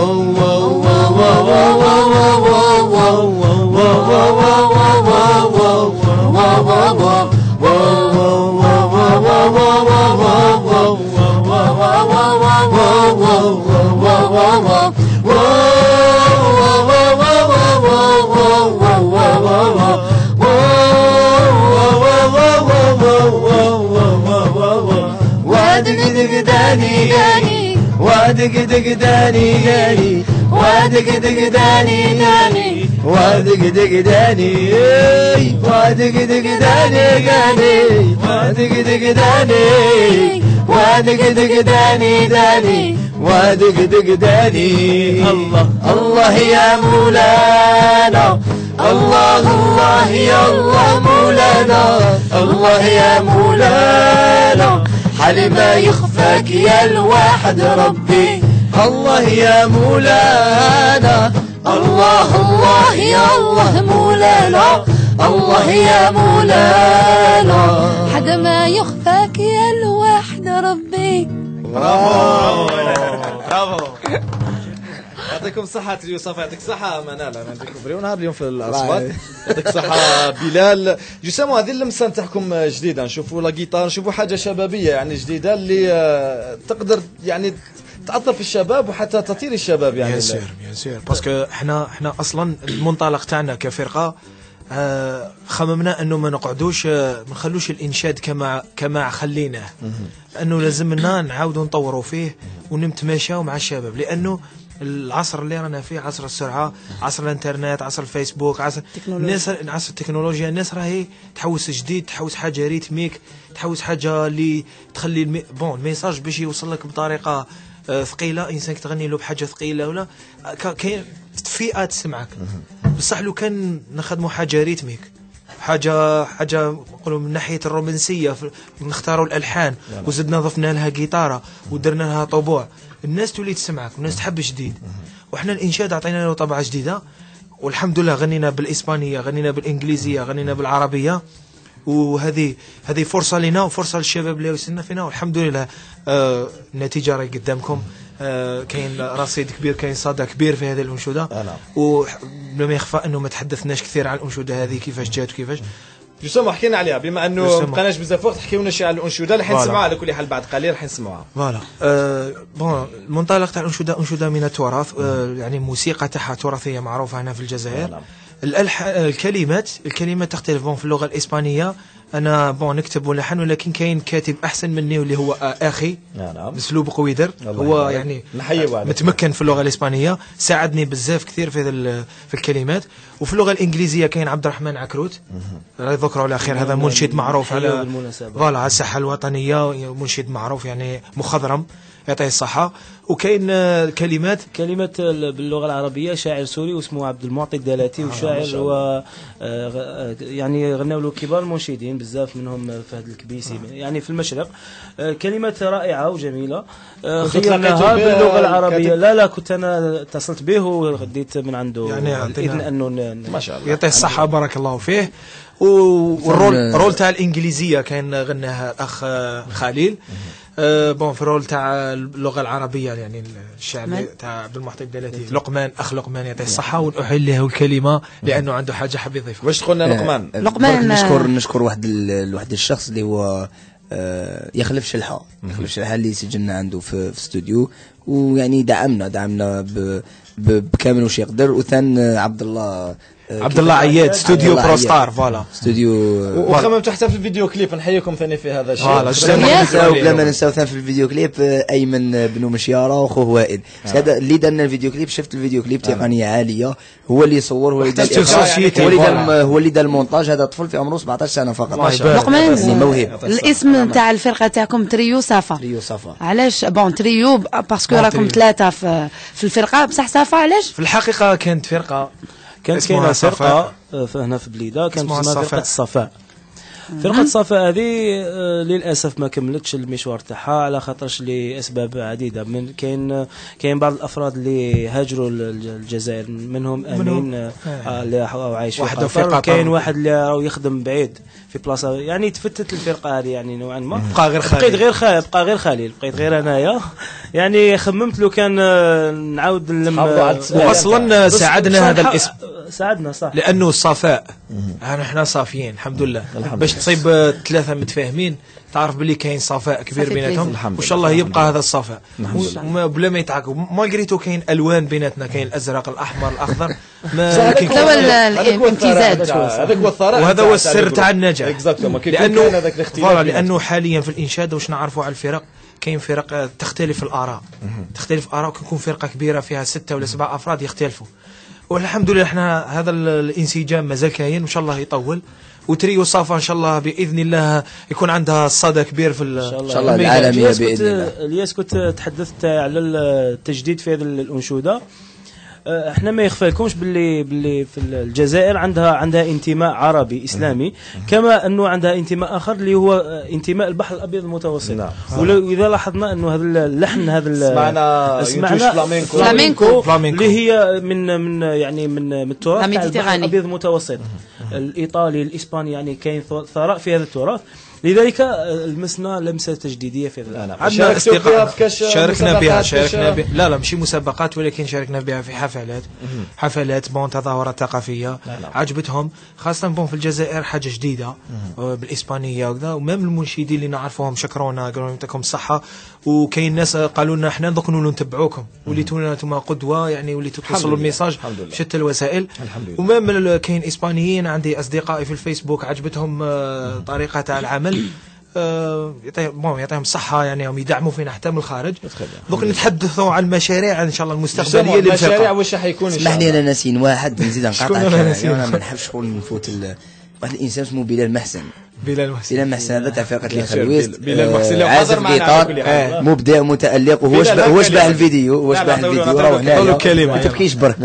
وادق داني داني، وادق دق داني داني، وادق دق داني داني، وادق دق داني، وادق دق داني داني، وادق دق داني، وادق دق داني داني، وادق دق داني. الله الله يا مولانا، الله الله يا الله مولانا، الله يا مولانا، حالي ما يخفاك يا الواحد ربي. الله يا مولانا، الله الله يا الله مولانا، الله يا مولانا، حدا ما يخفاك يا الواحد ربي. برافو برافو. يعطيكم الصحة تريو صافا، يعطيك الصحة منال، أنا ديكوفريو نهار اليوم في الأصوات. يعطيك الصحة بلال. جسام هذه اللمسة نتاعكم جديدة، نشوفوا لا جيتار، نشوفوا حاجة شبابية يعني جديدة اللي تقدر يعني تأثر في الشباب وحتى تطير الشباب يعني. بيان سير باسكو احنا اصلا المنطلق تاعنا كفرقة خممنا انه ما نقعدوش ما نخلوش الانشاد كما خليناه، انه لازمنا نعاودوا نطوروا فيه ونتماشاو مع الشباب، لانه العصر اللي رانا فيه عصر السرعه، عصر الانترنت، عصر الفيسبوك، عصر الناس، عصر التكنولوجيا. الناس راهي تحوس جديد، تحوس حاجه ريتميك، تحوس حاجه اللي تخلي الميساج باش يوصل لك بطريقه ثقيله، انسانك تغني له بحاجه ثقيله ولا كاين فئات تسمعك. بصح لو كان نخدموا حاجه ريتميك، حاجه نقولوا من ناحيه الرومانسيه، نختاروا الالحان وزدنا ضفنا لها جيتاره ودرنا لها طبوع، الناس تولي تسمعك والناس تحب جديد. وحنا الانشاد عطينا له طبعه جديده، والحمد لله غنينا بالاسبانيه، غنينا بالانجليزيه، غنينا بالعربيه، وهذه فرصه لنا وفرصه للشباب اللي يسنا فينا، والحمد لله النتيجه راهي قدامكم. كاين رصيد كبير، كاين صدى كبير في هذه الانشوده، ولم يخفى انه ما تحدثناش كثير عن الانشوده هذه كيفاش جات وكيفاش. جسام حكينا عليها، بما انه ما بقناش بزاف وقت حكيوا لنا شي على الانشوده اللي حنسمعوها على كل حال بعد قليل حنسمعوها. فوالا بون المنطلق تاع انشوده من التراث، يعني موسيقى تاعها تراثيه معروفه هنا في الجزائر. الكلمات تختلف. في اللغه الاسبانيه انا نكتب ولحن، ولكن كاين كاتب احسن مني واللي هو اخي مسلوب قويدر، هو يعني متمكن في اللغه الاسبانيه، ساعدني بزاف كثير في الكلمات. وفي اللغه الانجليزيه كاين عبد الرحمن عكروت، ذكره على خير، هذا منشد معروف على على الساحه الوطنيه، منشد معروف يعني مخضرم، يعطيه الصحة. وكاين كلمات باللغة العربية شاعر سوري واسمه عبد المعطي الدلاتي، وشاعر هو يعني غناو له كبار المنشدين بزاف منهم فهد الكبيسي يعني في المشرق. كلمات رائعة وجميلة خيرناها باللغة العربية. لا كنت أنا اتصلت به وغديت من عنده يعني إذن أنه ما شاء الله يعطيه الصحة بارك الله فيه. والرول تاع الإنجليزية كان غناها الأخ خليل. في الرول تاع اللغة العربية قال يعني الشعر تاع عبد المعطي الدلاتي لقمان اخ لقمان يعطيه الصحه ونحل له الكلمه لانه عنده حاجه حاب يضيفها. واش تقولنا لقمان؟ لقمان نشكر واحد الشخص اللي هو يخلف شلحه اللي سجلنا عنده في استوديو، ويعني دعمنا بكامل واش يقدر. وثان عبد الله عياد استوديو بروستار فوالا استوديو وخممتوا حتى في الفيديو كليب نحييكم ثاني في هذا الشيء. بلا ما ننساو ثاني في الفيديو كليب ايمن بن مشياره واخوه وائل. هذا اللي درنا الفيديو كليب، شفت الفيديو كليب تقنيه عاليه، هو اللي صور، هو اللي دار المونتاج. هذا طفل في عمره 17 سنه فقط. لقمان موهبه. الاسم تاع الفرقه تاعكم تريو صفا. علاش بون تريو باسكو راكم ثلاثه في الفرقه بصح صفا علاش؟ في الحقيقه كانت فرقه كاينه فرقه هنا في بليده كانت اسمها فرقه الصفاء. فرقه الصفاء هذه للاسف ما كملتش المشوار تاعها على خاطرش لاسباب عديده. من كاين بعض الافراد اللي هاجروا الجزائر، منهم امين اللي عايش في قطر، كاين واحد اللي راهو يخدم بعيد في بلاصه، يعني تفتت الفرقه هذه يعني نوعا ما. بقيت غير خليل، بقيت غير انايا. يعني خممت لو كان نعاود نلم، واصلا ساعدنا هذا الاسم، ساعدنا صح، لانه الصفاء احنا صافيين الحمد لله. باش تصيب ثلاثه متفاهمين تعرف باللي كاين صفاء كبير بيناتهم، وان شاء الله يبقى هذا الصفاء بلا ما يتعاكوا. مالغريتو كاين الوان بيناتنا، كاين الازرق الاحمر الاخضر، ما كاين الامتزاج. هذاك هو الثراء، وهذا هو السر تاع النجاح. لانه حاليا في الانشاد واش نعرفوا على الفرق، كاين فرق تختلف الآراء، كيكون فرقة كبيرة فيها 6 ولا 7 أفراد يختلفوا، والحمد لله احنا هذا الانسجام مازال كاين، وإن شاء الله يطول. وتريو صافا إن شاء الله بإذن الله يكون عندها صدى كبير في إن شاء الله العالمية بإذن الله. الياس كنت تحدثت على التجديد في هذه الأنشودة. احنا ما يخفى لكمش باللي في الجزائر عندها انتماء عربي اسلامي، كما انه عندها انتماء اخر اللي هو انتماء البحر الابيض المتوسط. واذا لاحظنا انه هذا اللحن، هذا سمعنا فلامينكو اللي هي من يعني من التراث تاع البحر الابيض المتوسط، الايطالي الاسباني، يعني كاين ثراء في هذا التراث. لذلك لمسنا لمسه تجديديه في هذا. عندنا اصدقاء شاركنا بها لا ماشي مسابقات، ولكن شاركنا بها في حفلات بون تظاهرات ثقافيه عجبتهم، خاصه بون في الجزائر حاجه جديده بالاسبانيه وكذا. ومام المنشدين اللي نعرفوهم شكرونا، قالوا يعطيكم الصحه. وكاين ناس قالوا لنا احنا دوك نتبعوكم، وليتونا انتم قدوه، يعني وليتوا توصلوا الميساج بشتى الوسائل. ومام كاين اسبانيين عندي اصدقائي في الفيسبوك عجبتهم طريقه تاع العمل. يعطيهم الصحة، يعني هم يدعموا فينا حتى من الخارج. دوك نتحدثوا عن المشاريع ان شاء الله المستقبليه للفرقه. المشاريع واش راح يكون؟ اسمح لي انا ناسين واحد، نزيد نقاطعك. انا ما نحبش شغل نفوت واحد الانسان اسمه بلال محسن هذا تاع فرقه الخلويست. بلال محسن عازف جيتار، مبدع متالق، وهو شبه الفيديو راه هنايا. ما تبكيش برك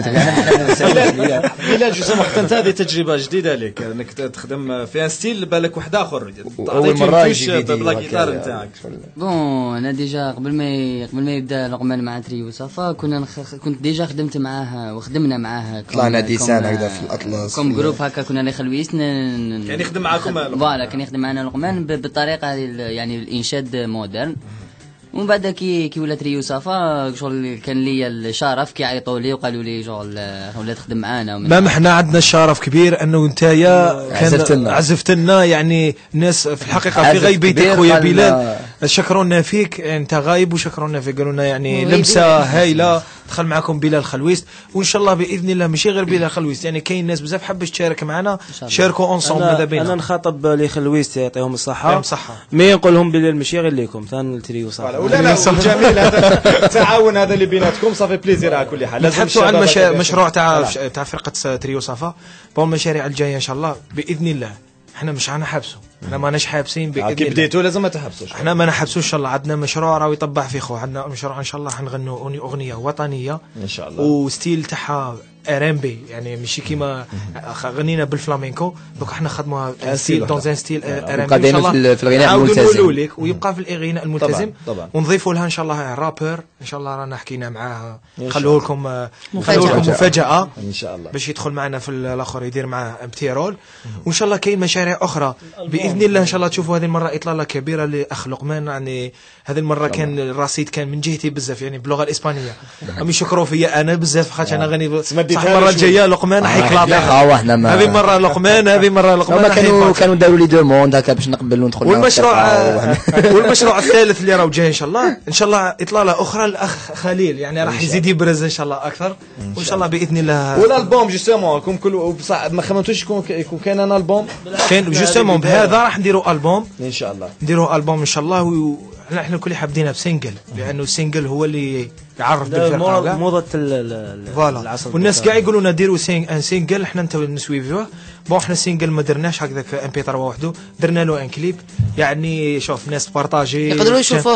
بلال جوست وقت هذه تجربه جديده لك، انك تخدم في ان ستيل بالك واحد اخر، اول مره يجي بلا جيتار نتاعك. بون انا ديجا قبل ما يبدا لقمان مع تريو صفا كنت ديجا خدمت معاه وخدمنا معاه، طلعنا ديسان هكذا في الاطلس كوم جروب هكا. كنا خلويست كان يخدم معاكم فوالا، كان يخدم معنا لقمان بالطريقه يعني الانشاد مودرن. ومن بعد كي ولا تريو صفا شغل كان لي الشرف كي عيطوا لي وقالوا لي شغل ولا تخدم معانا. ما احنا عندنا الشرف كبير انه نتايا عزفت لنا، يعني الناس في الحقيقه في غيبتك خويا بلال شكرونا فيك، انت غايب وشكرونا فيك، قالوا لنا يعني لمسه هايله دخل معكم بلال خلويست. وان شاء الله باذن الله ماشي غير بلال خلويست، يعني كاين ناس بزاف حبش تشارك معنا، شاركوا اونصومبل ماذا بينا. انا نخاطب لي خلويست يعطيهم الصحه، مي نقول لهم بلال ماشي غير ليكم ثاني التريو صح. ولا جميل هذا التعاون هذا اللي بيناتكم، صافي بليزير على كل حال. لازم نحطوا على مشروع تاع فرقه تريو صفا. بون المشاريع الجايه ان شاء الله باذن الله احنا مش حابسوا، احنا ماناش حابسين باذن الله. كي بديتوا لازم ما تحبسوش، احنا ما نحبسوش ان شاء الله. عندنا مشروع راهو يطبع في خو، عندنا مشروع ان شاء الله حنغنوا اغنيه وطنيه ان شاء الله، وستيل تاعها ار ام بي، يعني ماشي كيما غنينا بالفلامينكو، دوك احنا خدموها ستيل دون ان ستيل ار ام بي ان شاء الله. في الغناء الملتزم نقولوا لك ويبقى في الغناء الملتزم. طبعا. ونضيفوا لها ان شاء الله رابر ان شاء الله، رانا حكينا معاه خلوه لكم مفاجاه ان شاء الله باش يدخل معنا في الاخر يدير معاه امتيرول. وان شاء الله كاين مشاريع اخرى باذن الله ان شاء الله تشوفوا هذه المره اطلاله كبيره لاخ لقمان. يعني هذه المره كان الرصيد كان من جهتي بزاف، يعني باللغه الاسبانيه هم يشكروا فيا انا بزاف خاطر انا غني صح. المره الجايه لقمان حيكلاطي هذه مره لقمان كانوا داروا لي دوموند هكا باش نقبل وندخل. والمشروع الثالث اللي راه جاي ان شاء الله اطلاله اخرى الاخ خليل، يعني راح يزيد يبرز ان شاء الله اكثر وان شاء الله باذن الله. والالبوم جوستومون كم كل بصح ما خممتوش يكون كاين انا البوم كاين جوستومون بهذا راح نديروا البوم ان شاء الله، نديروا البوم ان شاء الله. احنا كل حابين بسنجل لانه السنجل هو اللي يعرف بالفرقه موضه العصر. والناس كاع يقولوا لنا ديروا سنجل، احنا انت نسويفيوه. بون احنا سنجل ما درناش هكذاك ام بي 3 وحده، درنا له ان كليب. يعني شوف الناس بارطاجي يقدروا يشوفوا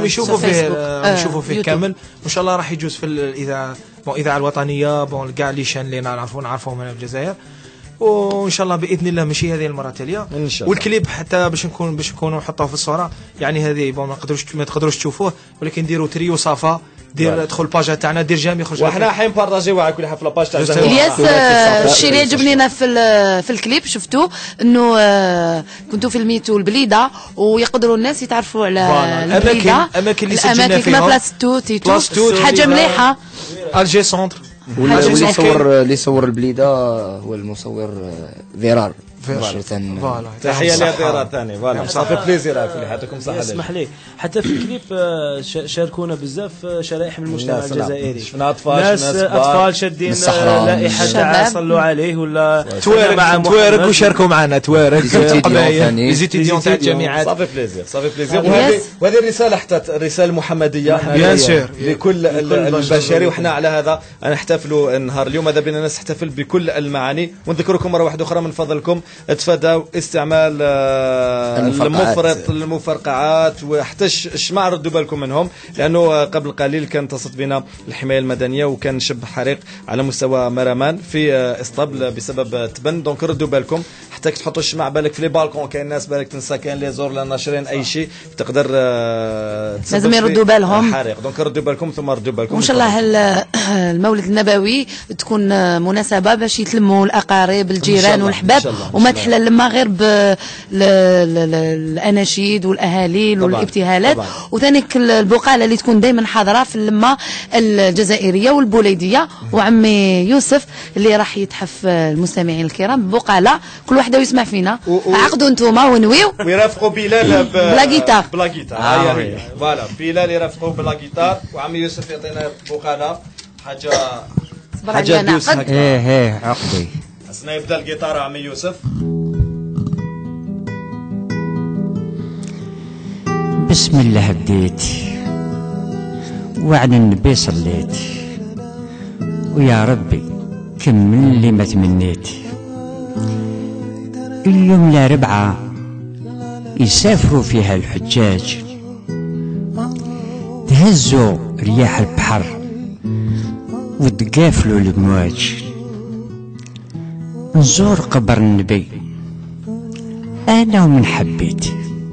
يشوفوا فيه كامل. وان شاء الله راح يجوز في الاذاعه الاذاعه الوطنيه. بون كاع لي شان اللي نعرفهم هنا في الجزائر. وان شاء الله باذن الله ماشي هذه المره التاليه ان شاء الله. والكليب حتى باش نكونوا نحطوه في الصوره. يعني هذه ما تقدروش تشوفوه، ولكن ديروا تريو صافا، دير ادخل الباج تاعنا، دير جام يخرج. وحنا حين بارطاجيو على كل حال في لاباج تاع الياس. الشيء اللي عجبني في الكليب شفتوا انه كنتوا فيلميتوا البليده ويقدروا الناس يتعرفوا على البليده، اماكن اللي سجلنا فيها كما بلاص توت حاجه مليحه. الجي سونتر اللي صور البليده هو المصور فيرار. فوالا تحيه لضيرار ثاني. فوالا صافي بليزير في اللي حياتكم صح. اسمح لي حتى في الكليب شاركونا بزاف شرائح من المجتمع الجزائري. شفنا اطفال شادين لائحه تاع صلوا عليه ولا توارق وشاركوا معنا توارق ليزيتيديون تاع الجامعات. صافي بليزير وهذه الرساله حتى الرساله المحمديه بيان سور لكل البشري. وحنا على هذا نحتفلوا نهار اليوم. هذا بنا نحتفل بكل المعاني. ونذكركم مره واحده اخرى من فضلكم تفادوا استعمال المفرط المفرقعات وحتى الشمع ردوا بالكم منهم، لانه قبل قليل كان اتصلت بنا الحمايه المدنيه وكان شب حريق على مستوى مرمان في اسطبل بسبب تبن. دونك ردوا بالكم حتى تحطوا الشمع بالك في لي بالكون. كاين ناس بالك تنسى كاين لي زور لا ناشرين اي شيء تقدر لازم يردوا بالهم حريق. دونك ردوا بالكم ثم ردوا بالكم. وان شاء الله المولد النبوي تكون مناسبه باش يتلموا الاقارب الجيران والحباب، وما تحلى لما غير بالاناشيد والاهاليل والابتهالات. وثانيك البقاله اللي تكون دائما حاضره في اللمه الجزائريه والبوليديه. وعمي يوسف اللي راح يتحف المستمعين الكرام بقاله كل واحده ويسمع فينا. عقدوا انتوما ونويو ويرافقوا بلال بلا جيتار. هي فوالا بلال يرافقوا بلا جيتار وعمي يوسف يعطينا بقاله حاجه دوس هكا. ايه عقدي خصنا يبدا الجيتار عمي يوسف. بسم الله بديت وعلى النبي صليت ويا ربي كمل لي ما تمنيت. اليوم لا ربعة يسافروا فيها الحجاج، تهزوا رياح البحر وتقافلوا الامواج. نزور قبر النبي انا ومن حبيت،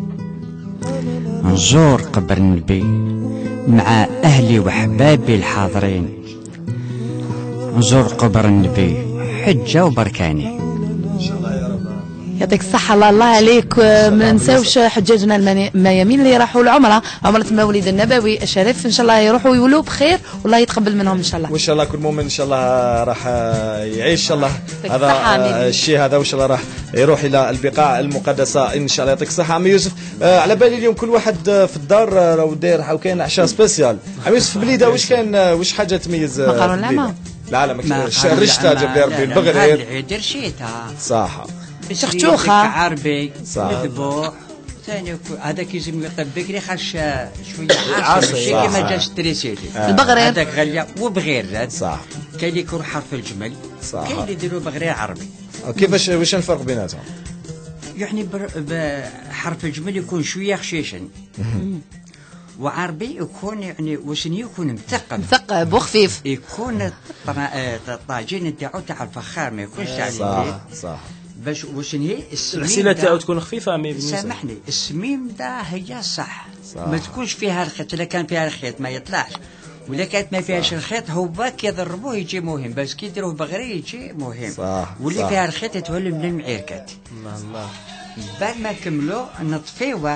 نزور قبر النبي مع اهلي وحبابي الحاضرين. نزور قبر النبي حجه وبركاني. يعطيك الصحة الله عليك. ما نساوش حجاجنا الميامين اللي راحوا العمرة، عمرة المولد النبوي الشريف. إن شاء الله يروحوا ويولوا بخير والله يتقبل منهم إن شاء الله. وإن شاء الله كل مؤمن إن شاء الله راح يعيش إن شاء الله هذا الشيء هذا، وإن شاء الله راح يروح إلى البقاع المقدسة إن شاء الله. يعطيك الصحة عمي يوسف. على بالي اليوم كل واحد في الدار راهو داير وكاين عشاء سبيسيال. عمي يوسف في بليده واش كاين واش حاجة تميز؟ مقارون العامة. لا ما الرشتة جاب لي ربي البغرير العيد رشيتها صح شختوخة عربي مذبوح ثاني. هذاك يلزم يطيب بكري خاش شويه عاصي كيما جاش تريسيلي البغرير هذاك غاليه وبغير زاد صح. كاين اللي يكون حرف الجمل صح. كاين اللي يديروا بغرير عربي. كيفاش واش الفرق بيناتهم؟ يعني حرف الجمل يكون شويه خشيشن وعربي يكون يعني وشني يكون مثقب وخفيف، يكون الطاجين نتاعو تاع الفخار ما يكونش عليه. صح باش وشني السمين الحسيله تاعو تكون خفيفه. سامحني السمين دا هي صح ما تكونش فيها الخيط. الا كان فيها الخيط ما يطلعش، ولا كانت ما فيهاش الخيط هو كي يضربوه يجي مهم، بس كي يديروه بغري يجي مهم. واللي فيها الخيط يتولى من المعيركات. الله بعد ما كملوا نطفيوه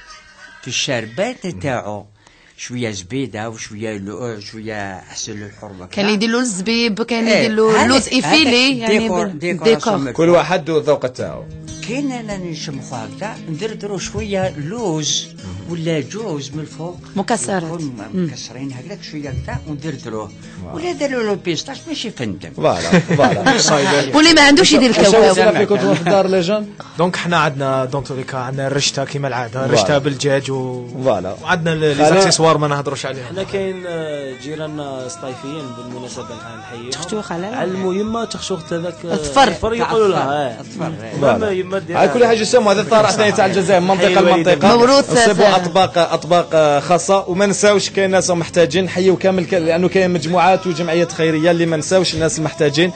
في الشربات تاعو شويه زبيده وشويه شويه حسن الحرمه. كان يدير له الزبيب، كان يدير له اللوز ايفيلي، يعني ديكور كل واحد والذوق تاعو. كاين انا نشمخو هكذا ندردرو شويه لوز ولا جوز من الفوق مكسرات مكسرين هكذاك شويه هكذا وندردروه، ولا داروا له بيستاش ماشي فندم. فوالا واللي ما عندوش يدير الكاوكاو. كنتوا في الدار لي جون. دونك حنا عندنا دونك عندنا الرشته كيما العاده، الرشته بالدجاج وعندنا لي زاكسيسوار ما نهضروش عليهم. حنا كاين جيراننا سطايفيين بالمناسبه نحييهم. تخشوخ على علموا يما تخشوخ هذاك الظفر يقولوا لها يما على كل حاجه يسموا هذا الطارح ثاني تاع الجزائر منطقه المنطقه موروث اطباق خاصه. وما نساوش كاين ناس محتاجين نحيوا كامل لانه كاين مجموعات وجمعيات خيريه اللي ما نساوش الناس المحتاجين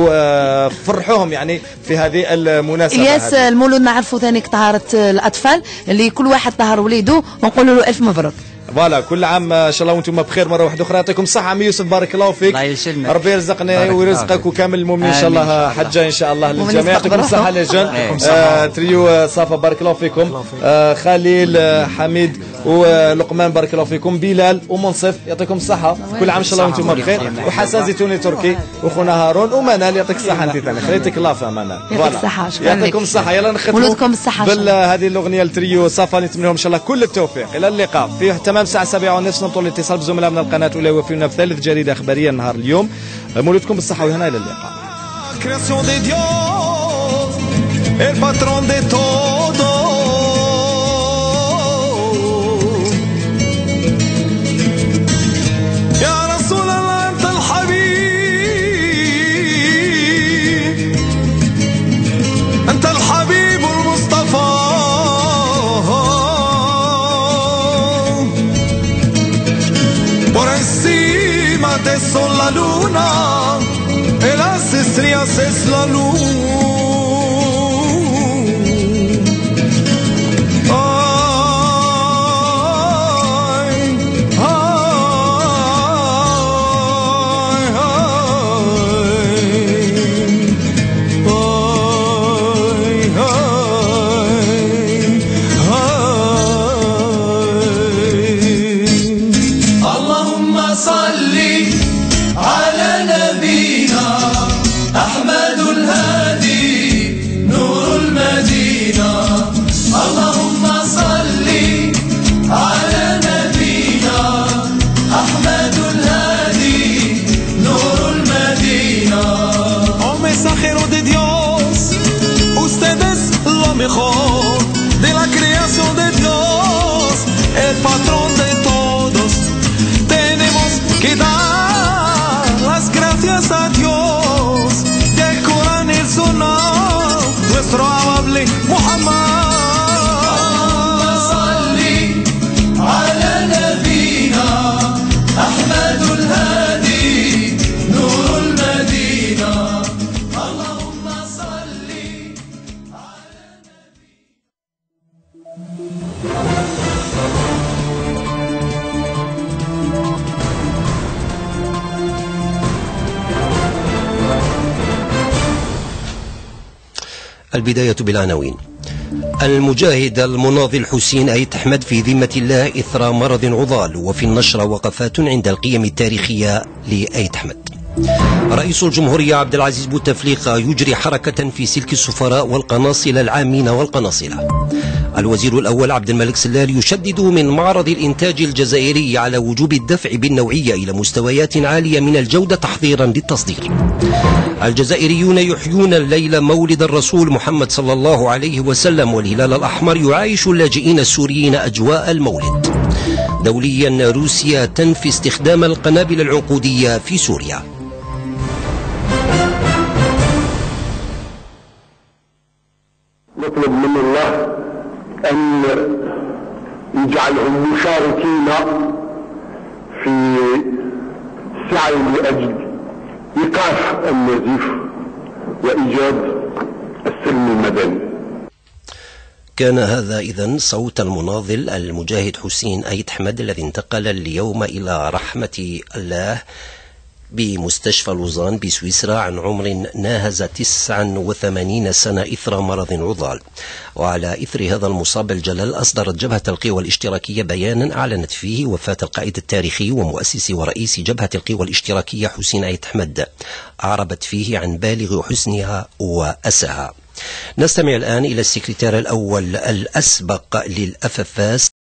وفرحوهم يعني في هذه المناسبه. الياس المولود نعرفوا ثاني طهاره الاطفال اللي كل واحد طهر وليده ونقولوا له الف مبروك. فوالا كل عام ان شاء الله وانتم بخير مره واحده اخرى. يعطيكم الصحه عمي يوسف، بارك الله فيك. الله يسلمك، ربي يرزقنا ويرزقك وكامل المؤمنين ان شاء الله. حجه ان شاء الله للجميع. يعطيكم الصحه لي جون. تريو صافا بارك الله فيكم. خليل حميد ولقمان بارك الله فيكم. بلال ومنصف يعطيكم الصحه. كل عام ان شاء الله وانتم بخير. وحسن زيتوني تركي واخونا هارون ومنال يعطيك الصحه. انت ثاني خليتك الله في منال. فوالا يعطيكم الصحه. يلا نختموا هذه الاغنيه لتريو صافا. نتمنى لهم ان شاء الله كل التوفيق. الى اللقاء في تمام الساعه 7:30. نبطل الاتصال بزملاء من القناه الاولى ويوفيونا في ثالث جريده اخباريه نهار اليوم. مولودكم بالصحه والهنا. الى اللقاء. Creación de Dios, el patrón de todo. يا رسول الله أنت الحبيب، أنت الحبيب المصطفى. Por encima de sol la luna, las estrellas es la luz. Ay, اللهم صل على نبينا أحمد الهادي نور المدينة. اللهم صل على نبينا أحمد الهادي نور المدينة. Oh mensajero de Dios, usted es lo mejor de la creación de Dios, el patrón de todos. Tenemos que dar las gracias a Dios, del Corán el Sunnah, nuestro amable Muhammad. Allahumma salli ala nabina Ahmadul Hadi Nurul Madina. Allahumma salli ala البداية بالعناوين. المجاهد المناضل حسين أيت أحمد في ذمة الله إثر مرض عضال. وفي النشرة وقفات عند القيم التاريخية لأيت أحمد. رئيس الجمهورية عبد العزيز بوتفليقة يجري حركة في سلك السفراء والقناصل العامين والقناصلة. الوزير الأول عبد الملك سلال يشدد من معرض الإنتاج الجزائري على وجوب الدفع بالنوعية إلى مستويات عالية من الجودة تحضيرا للتصدير. الجزائريون يحيون الليل مولد الرسول محمد صلى الله عليه وسلم، والهلال الأحمر يعايش اللاجئين السوريين أجواء المولد. دوليا روسيا تنفي استخدام القنابل العنقودية في سوريا. نطلب من الله أن يجعلهم مشاركين في السعي لأجل إيقاف النزيف وإيجاد السلم المدني. كان هذا إذن صوت المناضل المجاهد حسين أيت حمد الذي انتقل اليوم إلى رحمة الله بمستشفى لوزان بسويسرا عن عمر ناهز 89 سنة إثر مرض عضال. وعلى إثر هذا المصاب الجلل أصدرت جبهة القوى الاشتراكية بيانا أعلنت فيه وفاة القائد التاريخي ومؤسس ورئيس جبهة القوى الاشتراكية حسين أيت حمد، أعربت فيه عن بالغ حسنها وأسها. نستمع الآن إلى السكرتير الأول الأسبق للأففاس